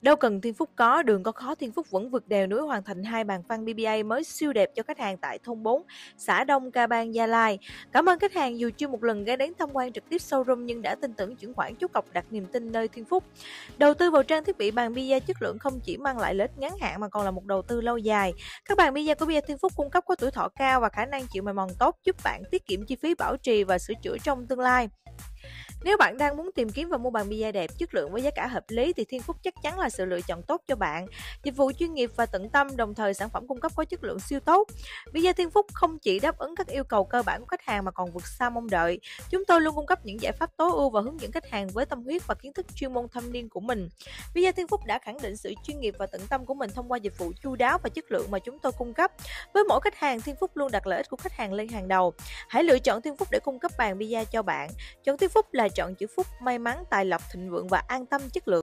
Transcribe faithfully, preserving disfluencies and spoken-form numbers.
Đâu cần Thiên Phúc có, đường có khó Thiên Phúc vẫn vượt đèo núi hoàn thành hai bàn phăng bê bê a mới siêu đẹp cho khách hàng tại thôn bốn, xã Đông Ca Bang, Gia Lai. Cảm ơn khách hàng dù chưa một lần ghé đến tham quan trực tiếp showroom nhưng đã tin tưởng chuyển khoản chốt cọc đặt niềm tin nơi Thiên Phúc. Đầu tư vào trang thiết bị bàn bida chất lượng không chỉ mang lại lợi ích ngắn hạn mà còn là một đầu tư lâu dài. Các bàn bida của bida Thiên Phúc cung cấp có tuổi thọ cao và khả năng chịu mài mòn tốt, giúp bạn tiết kiệm chi phí bảo trì và sửa chữa trong tương lai. Nếu bạn đang muốn tìm kiếm và mua bàn bida đẹp, chất lượng với giá cả hợp lý thì Thiên Phúc chắc chắn là sự lựa chọn tốt cho bạn. Dịch vụ chuyên nghiệp và tận tâm, đồng thời sản phẩm cung cấp có chất lượng siêu tốt. Bida Thiên Phúc không chỉ đáp ứng các yêu cầu cơ bản của khách hàng mà còn vượt xa mong đợi. Chúng tôi luôn cung cấp những giải pháp tối ưu và hướng dẫn khách hàng với tâm huyết và kiến thức chuyên môn thâm niên của mình. Bida Thiên Phúc đã khẳng định sự chuyên nghiệp và tận tâm của mình thông qua dịch vụ chu đáo và chất lượng mà chúng tôi cung cấp. Với mỗi khách hàng, Thiên Phúc luôn đặt lợi ích của khách hàng lên hàng đầu. Hãy lựa chọn Thiên Phúc để cung cấp bàn bida cho bạn. Chọn Thiên Phúc là chọn chữ phúc, may mắn, tài lộc, thịnh vượng và an tâm chất lượng.